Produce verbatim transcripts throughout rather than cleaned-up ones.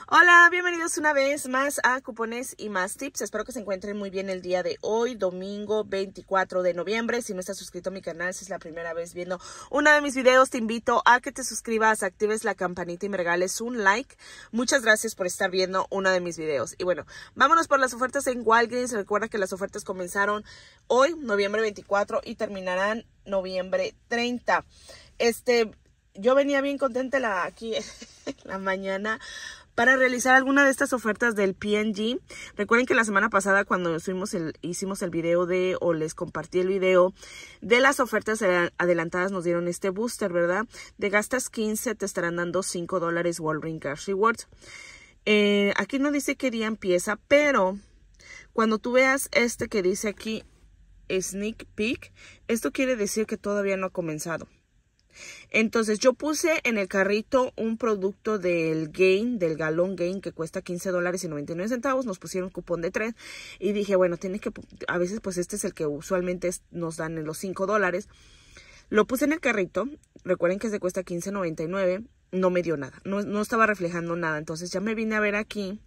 Hola, bienvenidos una vez más a Cupones y Más Tips. Espero que se encuentren muy bien el día de hoy, domingo veinticuatro de noviembre. Si no estás suscrito a mi canal, si es la primera vez viendo uno de mis videos, te invito a que te suscribas, actives la campanita y me regales un like. Muchas gracias por estar viendo uno de mis videos. Y bueno, vámonos por las ofertas en Walgreens. Recuerda que las ofertas comenzaron hoy, noviembre veinticuatro, y terminarán noviembre treinta. Este, yo venía bien contenta la, aquí en la mañana para realizar alguna de estas ofertas del P and G. Recuerden que la semana pasada cuando subimos el, hicimos el video de, o les compartí el video de las ofertas adelantadas, nos dieron este booster, ¿verdad? De gastas quince, te estarán dando cinco dólares Walgreens Cash Rewards. Eh, aquí no dice qué día empieza, pero cuando tú veas este que dice aquí Sneak Peek, esto quiere decir que todavía no ha comenzado. Entonces yo puse en el carrito un producto del Gain, del galón Gain, que cuesta quince dólares y noventa y nueve centavos. Nos pusieron cupón de tres y dije, bueno, tiene que, a veces pues este es el que usualmente nos dan en los cinco dólares. Lo puse en el carrito, recuerden que se cuesta quince noventa y nueve, no me dio nada, no, no estaba reflejando nada. Entonces ya me vine a ver aquí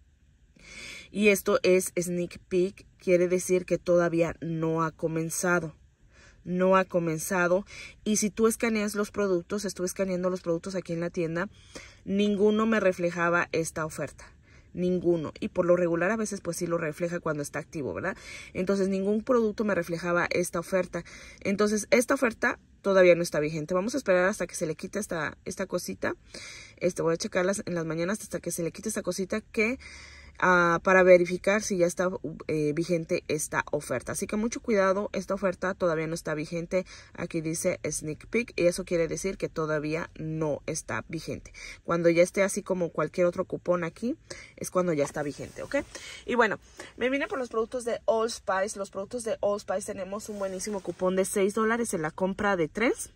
y esto es Sneak Peek, quiere decir que todavía no ha comenzado. No ha comenzado. Y si tú escaneas los productos, estuve escaneando los productos aquí en la tienda, ninguno me reflejaba esta oferta. Ninguno. Y por lo regular a veces pues sí lo refleja cuando está activo, ¿verdad? Entonces ningún producto me reflejaba esta oferta. Entonces esta oferta todavía no está vigente. Vamos a esperar hasta que se le quite esta, esta cosita. Este, voy a checarlas en las mañanas hasta que se le quite esta cosita que... Uh, para verificar si ya está eh, vigente esta oferta. Así que mucho cuidado, esta oferta todavía no está vigente. Aquí dice Sneak Peek y eso quiere decir que todavía no está vigente. Cuando ya esté así como cualquier otro cupón aquí, es cuando ya está vigente, ¿ok? Y bueno, me vine por los productos de Old Spice. Los productos de Old Spice tenemos un buenísimo cupón de seis dólares en la compra de tres.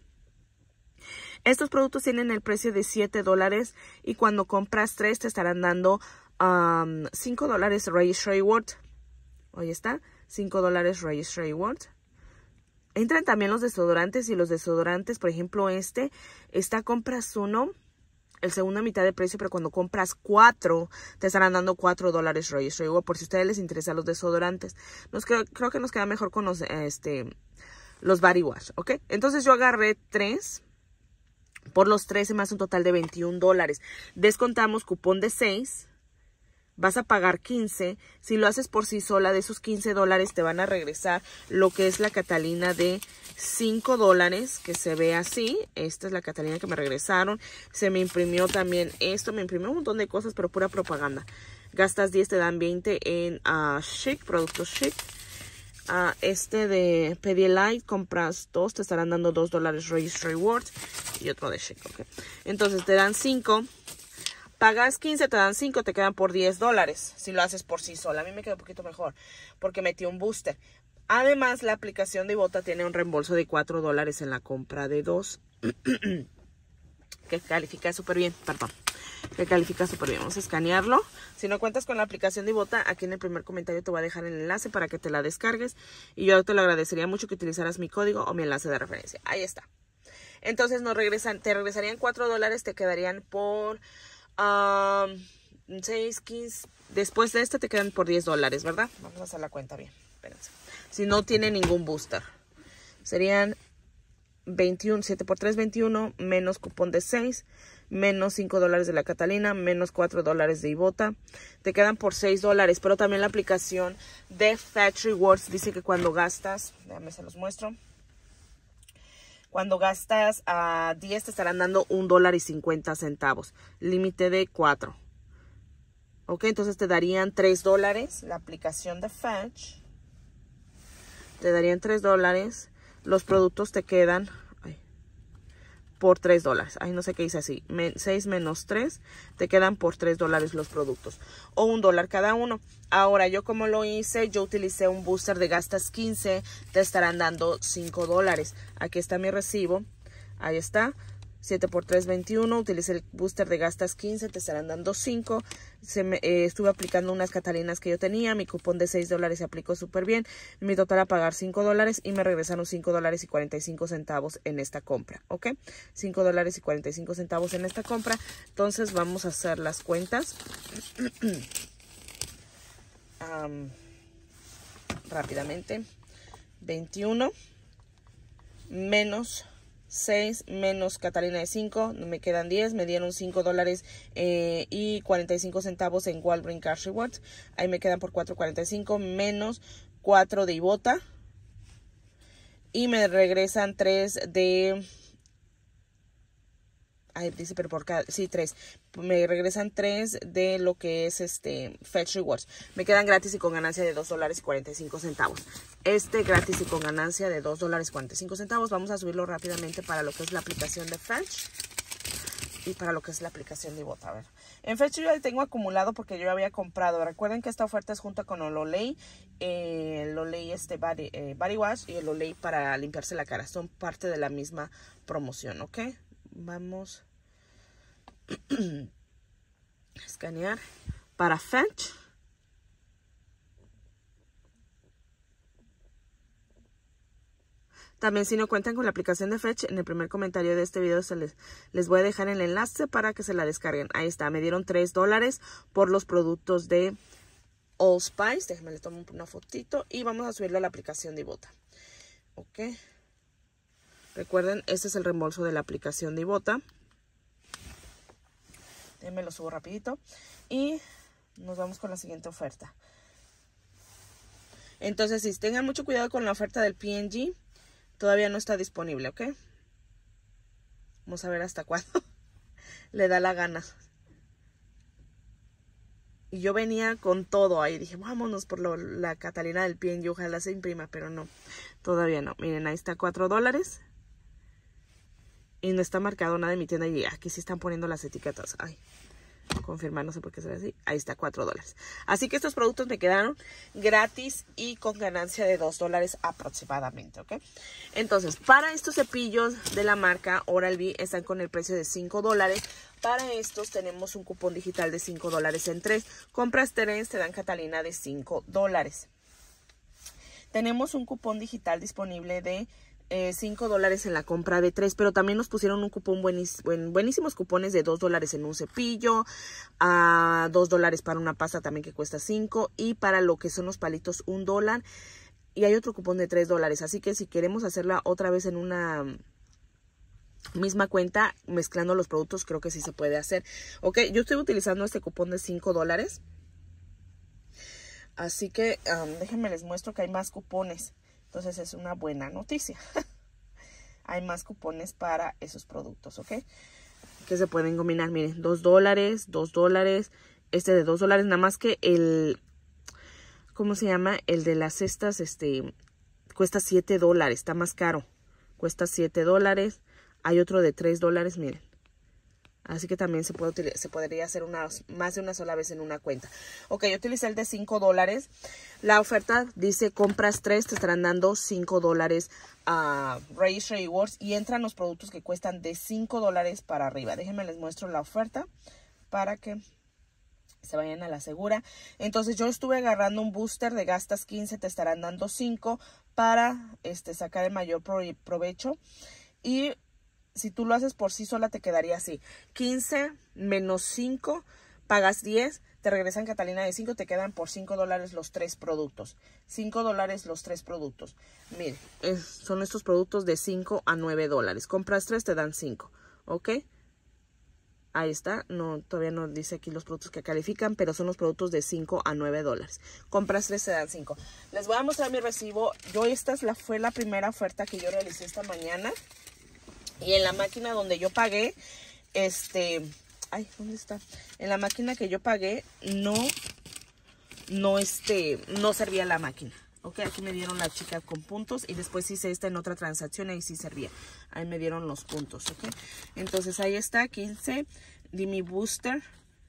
Estos productos tienen el precio de siete dólares y cuando compras tres te estarán dando Um, cinco dólares Registry Reward. Ahí está, cinco dólares Registry Reward. Entran también los desodorantes y los desodorantes, por ejemplo este, esta compras uno, el segundo a mitad de precio, pero cuando compras cuatro, te estarán dando cuatro dólares Registry Reward, por si a ustedes les interesan los desodorantes. Nos creo, creo que nos queda mejor con los, este, los body wash, ¿ok? Entonces yo agarré tres. Por los tres se me hace un total de veintiún dólares. Descontamos cupón de seis. Vas a pagar quince. Si lo haces por sí sola, de esos quince dólares te van a regresar lo que es la Catalina de cinco dólares, que se ve así. Esta es la Catalina que me regresaron. Se me imprimió también esto. Me imprimió un montón de cosas, pero pura propaganda. Gastas diez, te dan veinte en uh, Chic, productos Chic. Uh, este de Pedialyte, compras dos, te estarán dando dos dólares Registry Rewards. Y otro de Chic, ok. Entonces te dan cinco. Pagas quince, te dan cinco, te quedan por diez dólares si lo haces por sí sola. A mí me queda un poquito mejor porque metí un booster. Además, la aplicación de Ibotta tiene un reembolso de cuatro dólares en la compra de dos. Que califica súper bien, perdón. Que califica súper bien. Vamos a escanearlo. Si no cuentas con la aplicación de Ibotta, aquí en el primer comentario te voy a dejar el enlace para que te la descargues. Y yo te lo agradecería mucho que utilizaras mi código o mi enlace de referencia. Ahí está. Entonces nos regresan, te regresarían cuatro dólares, te quedarían por... Um, seis, quince. Después de este te quedan por diez dólares, ¿verdad? Vamos a hacer la cuenta bien. Espérense. Si no tiene ningún booster, serían veintiuno, siete por tres, veintiuno, menos cupón de seis, menos cinco dólares de la Catalina, menos cuatro dólares de Ibotta. Te quedan por seis dólares. Pero también la aplicación de Fetch Rewards dice que cuando gastas, déjame se los muestro. Cuando gastas a diez te estarán dando un dólar y cincuenta centavos. Límite de cuatro. Ok, entonces te darían tres dólares. La aplicación de Fetch. Te darían tres dólares. Los productos te quedan ay, por tres dólares. Ay, no sé qué dice así. seis menos tres. Te quedan por tres dólares los productos. O un dólar cada uno. Ahora, yo como lo hice, yo utilicé un booster de gastas quince. Te estarán dando cinco dólares. Aquí está mi recibo. Ahí está. siete por tres, veintiuno. Utilicé el booster de gastas quince, te estarán dando cinco. Se me, eh, estuve aplicando unas Catalinas que yo tenía. Mi cupón de seis dólares se aplicó súper bien. Mi total a pagar cinco dólares y me regresaron cinco dólares y cuarenta y cinco centavos en esta compra. ¿Ok? cinco dólares y cuarenta y cinco centavos en esta compra. Entonces vamos a hacer las cuentas. um, rápidamente. veintiuno menos seis menos Catalina de cinco, me quedan diez, me dieron cinco dólares eh, y cuarenta y cinco centavos en Walgreens Cash Rewards, ahí me quedan por cuatro cuarenta y cinco menos cuatro de Ibotta y me regresan tres de... Ay, dice, pero por cada... Sí, tres. Me regresan tres de lo que es este Fetch Rewards. Me quedan gratis y con ganancia de dos dólares y cuarenta y cinco centavos. Este gratis y con ganancia de dos dólares y cuarenta y cinco centavos. Vamos a subirlo rápidamente para lo que es la aplicación de Fetch. Y para lo que es la aplicación de Ibotta. A ver. En Fetch yo ya tengo acumulado porque yo había comprado. Recuerden que esta oferta es junto con el Olay. Eh, el Olay este body, eh, body Wash y el Olay para limpiarse la cara. Son parte de la misma promoción, ¿ok? Vamos a escanear para Fetch. También si no cuentan con la aplicación de Fetch, en el primer comentario de este video se les, les voy a dejar el enlace para que se la descarguen. Ahí está, me dieron tres dólares por los productos de Old Spice. Déjenme le tomo una fotito y vamos a subirlo a la aplicación de Ibotta. Ok. Recuerden, este es el reembolso de la aplicación de Ibotta. Déjenme lo subo rapidito. Y nos vamos con la siguiente oferta. Entonces, sí, tengan mucho cuidado con la oferta del P and G. Todavía no está disponible, ¿ok? Vamos a ver hasta cuándo le da la gana. Y yo venía con todo ahí. Dije, vámonos por lo, la Catalina del P and G. Ojalá se imprima, pero no. Todavía no. Miren, ahí está cuatro dólares. Y no está marcado nada en mi tienda. Y aquí sí están poniendo las etiquetas. Ay, confirmar, no sé por qué se ve así. Ahí está, cuatro dólares. Así que estos productos me quedaron gratis y con ganancia de dos dólares aproximadamente, ¿ok? Entonces, para estos cepillos de la marca Oral-B están con el precio de cinco dólares. Para estos tenemos un cupón digital de cinco dólares en tres. Compras tres, te dan Catalina de cinco dólares. Tenemos un cupón digital disponible de Eh, cinco dólares en la compra de tres, pero también nos pusieron un cupón buenis, buen, buenísimos cupones de dos dólares en un cepillo, a dos dólares para una pasta también que cuesta cinco, y para lo que son los palitos un dólar, y hay otro cupón de tres dólares, así que si queremos hacerla otra vez en una misma cuenta, mezclando los productos, creo que sí se puede hacer. Ok, yo estoy utilizando este cupón de cinco dólares, así que um, déjenme les muestro que hay más cupones. Entonces es una buena noticia. Hay más cupones para esos productos, ¿ok? Que se pueden combinar, miren, dos dólares, dos dólares, este de dos dólares, nada más que el, ¿cómo se llama? El de las cestas, este, cuesta siete dólares, está más caro. Cuesta siete dólares, hay otro de tres dólares, miren. Así que también se, puede, se podría hacer una, más de una sola vez en una cuenta. Ok, yo utilicé el de cinco dólares. La oferta dice compras tres, te estarán dando cinco dólares a uh, Race Rewards. Y entran los productos que cuestan de cinco dólares para arriba. Déjenme les muestro la oferta para que se vayan a la segura. Entonces yo estuve agarrando un booster de gastas quince, te estarán dando cinco para este, sacar el mayor provecho. Y si tú lo haces por sí sola, te quedaría así. quince menos cinco, pagas diez, te regresan Catalina de cinco, te quedan por cinco dólares los tres productos. cinco dólares los tres productos. Miren, es, son estos productos de cinco a nueve dólares. Compras tres, te dan cinco. ¿Ok? Ahí está. No, todavía no dice aquí los productos que califican, pero son los productos de cinco a nueve dólares. Compras tres, te dan cinco. Les voy a mostrar mi recibo. Yo esta es la, fue la primera oferta que yo realicé esta mañana. Y en la máquina donde yo pagué, este, ay, ¿dónde está? En la máquina que yo pagué, no, no, este, no servía la máquina. Ok, aquí me dieron la chica con puntos y después hice esta en otra transacción y ahí sí servía. Ahí me dieron los puntos, ok. Entonces ahí está, quince, di mi booster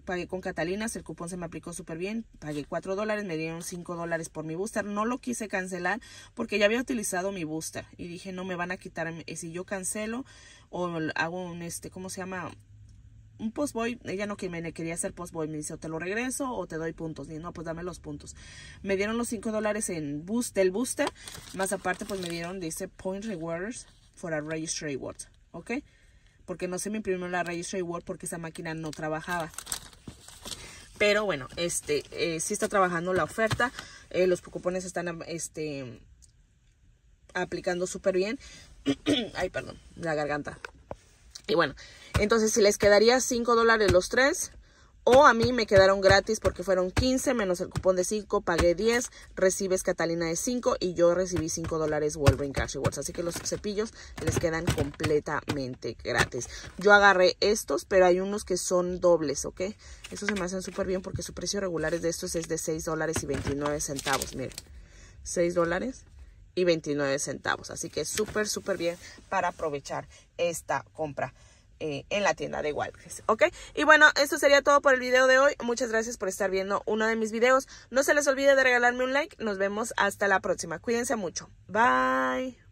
pagué con Catalinas, el cupón se me aplicó súper bien, pagué cuatro dólares, me dieron cinco dólares por mi booster, no lo quise cancelar porque ya había utilizado mi booster y dije no me van a quitar, si yo cancelo o hago un, este, ¿cómo se llama? Un postboy, ella no que me quería hacer postboy, me dice o te lo regreso o te doy puntos, y no, pues dame los puntos. Me dieron los cinco dólares en boost, del booster, más aparte pues me dieron, dice point rewards for a registry word, ¿ok? Porque no se me imprimió la registry word porque esa máquina no trabajaba. Pero bueno, este, eh, sí está trabajando la oferta, eh, los cupones están, este, aplicando súper bien. Ay, perdón, la garganta. Y bueno, entonces si les quedaría cinco dólares los tres, o a mí me quedaron gratis porque fueron quince menos el cupón de cinco, pagué diez, recibes Catalina de cinco y yo recibí cinco dólares Walgreens Cash Rewards. Así que los cepillos les quedan completamente gratis. Yo agarré estos, pero hay unos que son dobles, ¿ok? Estos se me hacen súper bien porque su precio regular de estos es de seis dólares y veintinueve centavos, miren, seis dólares y veintinueve centavos. Así que súper, súper bien para aprovechar esta compra eh, en la tienda de Walgreens, ¿ok? Y bueno, esto sería todo por el video de hoy. Muchas gracias por estar viendo uno de mis videos. No se les olvide de regalarme un like. Nos vemos hasta la próxima. Cuídense mucho. Bye.